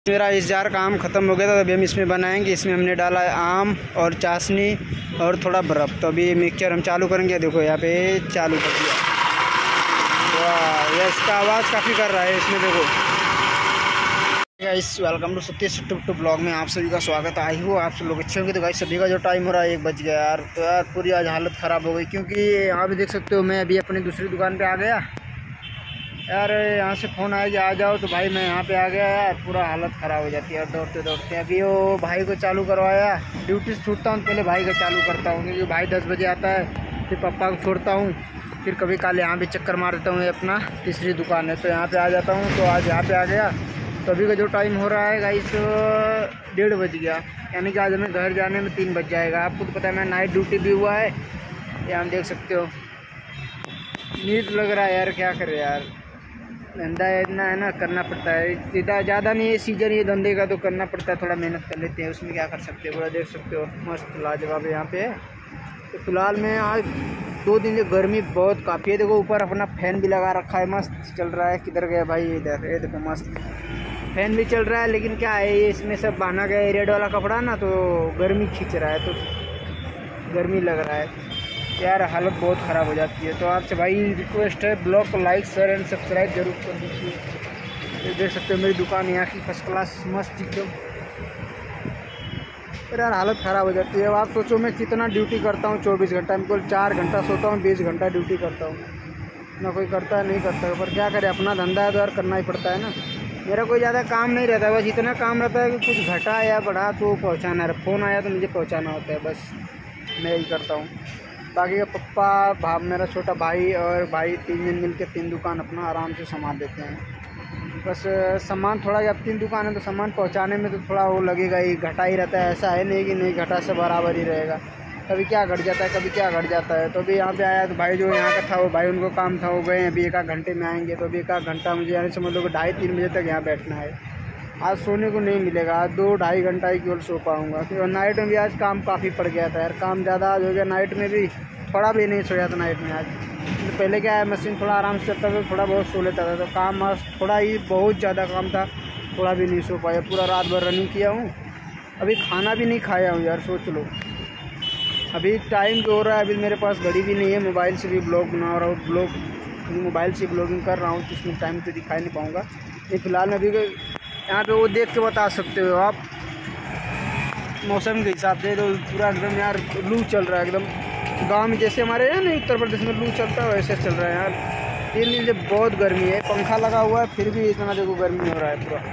मेरा इस जार का आम ख़त्म हो गया था, तो अभी हम इसमें बनाएंगे। इसमें हमने डाला है आम और चाशनी और थोड़ा बर्फ़। तो अभी मिक्सचर हम चालू करेंगे। देखो यहाँ पे चालू कर दिया। वाह, ये इसका आवाज़ काफ़ी कर रहा है इसमें। देखो guys, welcome to Satish to blog में आप सभी का स्वागत है। आई हो आप सब लोग अच्छे होंगे। तो गाइस सभी का जो टाइम हो रहा है 1 बज गया यार। तो यार पूरी आज हालत ख़राब हो गई, क्योंकि यहाँ भी देख सकते हो मैं अभी अपनी दूसरी दुकान पे आ गया यार। यहाँ से फ़ोन आया कि आ जाओ, तो भाई मैं यहाँ पे आ गया यार। पूरा हालत ख़राब हो जाती है यार दौड़ते दौड़ते। अभी वो भाई को चालू करवाया, ड्यूटी से छूटता हूँ पहले भाई का चालू करता हूँ, क्योंकि भाई 10 बजे आता है। फिर पापा को छोड़ता हूँ, फिर कभी काल यहाँ भी चक्कर मार देता हूँ। अपना तीसरी दुकान है तो यहाँ पे आ जाता हूँ। तो आज यहाँ पे आ गया। तो अभी का जो टाइम हो रहा है गाइस 1:30 बज गया, यानी कि आज हमें घर जाने में 3 बज जाएगा। आपको तो पता है मैं नाइट ड्यूटी भी हुआ है, ये हम देख सकते हो। नींद लग रहा है यार, क्या करें यार। धंधा इतना है ना, करना पड़ता है। सीधा ज़्यादा नहीं है सीजन ये धंधे का, तो करना पड़ता है। थोड़ा मेहनत कर लेते हैं, उसमें क्या कर सकते हैं। पूरा देख सकते हो मस्त लाजवाब यहाँ पे है। तो फिलहाल में आज 2 दिन से गर्मी बहुत काफ़ी है। देखो ऊपर अपना फ़ैन भी लगा रखा है, मस्त चल रहा है। किधर गया भाई? इधर, ये देखो मस्त फ़ैन भी चल रहा है। लेकिन क्या है, ये इसमें सब बांधा गया है रेड वाला कपड़ा ना, तो गर्मी खींच रहा है, तो गर्मी लग रहा है यार। हालत बहुत ख़राब हो जाती है। तो आपसे भाई रिक्वेस्ट है, ब्लॉग को लाइक शेयर एंड सब्सक्राइब जरूर कर दीजिए। ये देख सकते हो मेरी दुकान यहाँ की फर्स्ट क्लास मस्त एकदम। यार हालत ख़राब हो जाती है। अब आप सोचो मैं कितना ड्यूटी करता हूँ 24 घंटा में, केवल 4 घंटा सोता हूँ, 20 घंटा ड्यूटी करता हूँ। ना कोई करता है, नहीं करता है, पर क्या करे, अपना धंधा है तो यार करना ही पड़ता है ना। मेरा कोई ज़्यादा काम नहीं रहता है, बस इतना काम रहता है कि कुछ घटा या बढ़ा तो पहुँचाना है। फ़ोन आया तो मुझे पहुँचाना होता है, बस मैं यही करता हूँ। बाकी का पप्पा मेरा छोटा भाई और भाई 3 जन मिल के 3 दुकान अपना आराम से संभाल देते हैं। बस सामान थोड़ा, अब 3 दुकान है तो सामान पहुंचाने में तो थोड़ा वो लगेगा ही, घटा ही रहता है। ऐसा है नहीं कि नहीं घटा, से बराबर ही रहेगा। कभी क्या घट जाता है, कभी क्या घट जाता है। तो अभी यहाँ पे आया तो भाई जो यहाँ का था, वो भाई उनको काम था, वो गए। अभी 1 घंटे में आएंगे। तो अभी 1 घंटा मुझे यानी समझ लो कि 2:30-3 बजे तक यहाँ बैठना है। आज सोने को नहीं मिलेगा, आज 2-2.5 घंटा ही केवल सो पाऊँगा, क्योंकि नाइट में भी आज काम काफ़ी पड़ गया था यार। काम ज़्यादा आज हो गया, नाइट में भी थोड़ा भी नहीं सोया था नाइट में आज। तो पहले क्या है, मशीन थोड़ा आराम से चलता था, थोड़ा बहुत सो लेता था। तो काम आज थोड़ा ही, बहुत ज़्यादा काम था, थोड़ा भी नहीं सो पाया। पूरा रात भर रनिंग किया हूँ। अभी खाना भी नहीं खाया हूँ यार, सोच लो। अभी टाइम जो हो रहा है, अभी मेरे पास घड़ी भी नहीं है। मोबाइल से भी ब्लॉग बना रहा हूँ, मोबाइल से ब्लॉगिंग कर रहा हूँ, तो इसमें टाइम तो दिखाई नहीं पाऊँगा। ये फिलहाल में अभी यहाँ पे वो देख के बता सकते हो आप मौसम के हिसाब से। तो पूरा एकदम यार लू चल रहा है एकदम। गांव में जैसे हमारे यहाँ नहीं उत्तर प्रदेश में लू चलता है, वैसे चल रहा है यार। 3 दिन से बहुत गर्मी है, पंखा लगा हुआ है फिर भी इतना देखो गर्मी हो रहा है पूरा।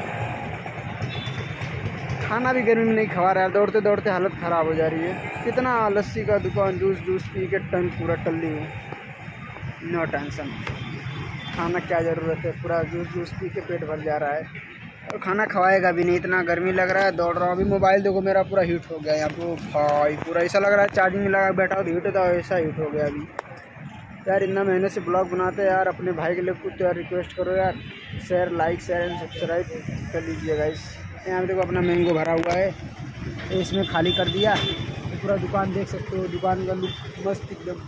खाना भी गर्मी में नहीं खा रहा है, दौड़ते दौड़ते हालत ख़राब हो जा रही है। कितना लस्सी का दुकान, जूस पी के टन पूरा टल्ली हूँ। नो टेंशन, खाना क्या ज़रूरत है, पूरा जूस पी के पेट भर जा रहा है। और खाना खवाएगा भी नहीं, इतना गर्मी लग रहा है। दौड़ रहा हूँ अभी। मोबाइल देखो मेरा पूरा हीट हो गया यहाँ पे भाई। पूरा ऐसा लग रहा है चार्जिंग में लगा बैठा हो तो हीट होता है, ऐसा हीट हो गया अभी यार। इतना मेहनत से ब्लॉग बनाते हैं यार, अपने भाई के लिए कुछ यार रिक्वेस्ट करो यार। लाइक शेयर एंड सब्सक्राइब कर लीजिएगा। यहाँ पे देखो अपना मैंगो भरा हुआ है, इसमें खाली कर दिया। तो पूरा दुकान देख सकते हो, दुकान का लुक मस्त एकदम।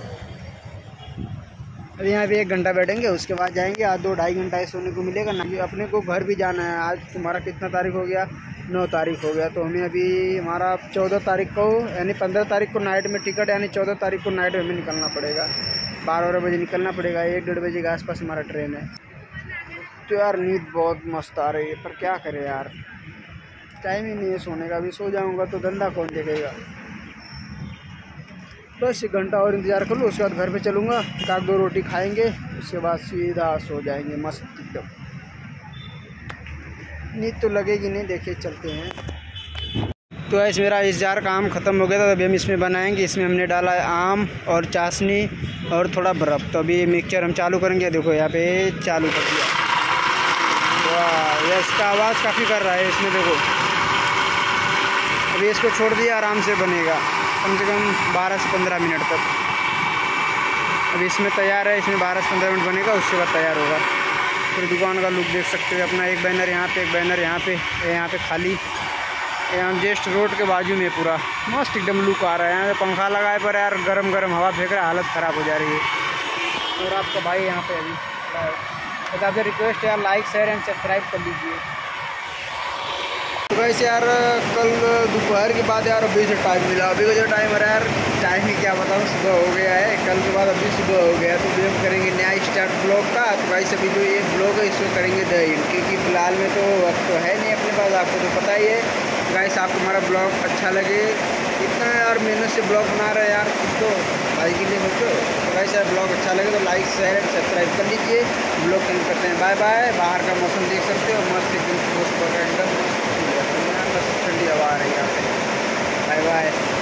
अभी यहाँ पे 1 घंटा बैठेंगे, उसके बाद जाएंगे। आज 2-2.5 घंटा ही सोने को मिलेगा ना। अपने को घर भी जाना है। आज तुम्हारा कितना तारीख हो गया? 9 तारीख हो गया। तो हमें अभी हमारा 14 तारीख को, यानी 15 तारीख को नाइट में टिकट, यानी 14 तारीख को नाइट में हमें निकलना पड़ेगा। 12 बजे निकलना पड़ेगा। 1-1:30 बजे के आसपास हमारा ट्रेन है। तो यार नींद बहुत मस्त आ रही है, पर क्या करें यार, टाइम ही नहीं है सोने का। अभी सो जाऊँगा तो धंधा कौन देखेगा। बस 1 घंटा और इंतज़ार कर लो, उसके बाद घर पे चलूँगा। 1-2 रोटी खाएंगे, उसके बाद सीधा सो जाएंगे मस्त एकदम। नींद तो लगेगी नहीं, देखिए चलते हैं। तो ऐसे मेरा इस जार का आम ख़त्म हो गया था, तो अभी हम इसमें बनाएंगे। इसमें हमने डाला है आम और चाशनी और थोड़ा बर्फ़। तो अभी मिक्सचर हम चालू करेंगे। देखो यहाँ पे चालू कर दिया। वाह, ये इसका आवाज़ काफ़ी कर रहा है इसमें। देखो अभी इसको छोड़ दिया, आराम से बनेगा कम से कम 12 से 15 मिनट तक। अभी इसमें तैयार है, इसमें 12 से 15 मिनट बनेगा, उसके बाद तैयार होगा। फिर दुकान का लुक देख सकते हो अपना। एक बैनर यहाँ पे, एक बैनर यहाँ पे खाली। यहाँ जस्ट रोड के बाजू में पूरा मस्त एकदम लुक आ रहा है। यहाँ पे पंखा लगा है, पर यार गरम गरम हवा फेंक रहा है, हालत ख़राब हो जा रही है। और आपका भाई यहाँ पे अभी तो आपसे रिक्वेस्ट है यार, लाइक शेयर एंड सब्सक्राइब कर लीजिए। तो वैसे यार कल दोपहर के बाद यार अभी से टाइम मिला। अभी का जो टाइम है यार, टाइम ही क्या बताऊँ, सुबह हो गया है। कल के बाद अभी सुबह हो गया, तो अभी हम करेंगे नया स्टार्ट ब्लॉग का। तो वैसे अभी जो ये ब्लॉग है इसको करेंगे द एंड, क्योंकि फ़िलहाल में तो वक्त तो है नहीं अपने पास, आपको तो पता ही है। गाइस आपको हमारा ब्लॉग अच्छा लगे, इतना यार मेहनत से ब्लॉग बना रहे हैं यार, कुछ तो भाई के लिए सोचो। तो वैसे यार ब्लॉग अच्छा लगे तो लाइक शेयर एंड सब्सक्राइब कर लीजिए। ब्लॉग कहीं करते हैं, बाय बाय। बाहर का मौसम देख सकते हो, मस्त एकदम सुबह सुबह का एकदम ठंडी हवा आ रही है यहाँ पे। Bye bye.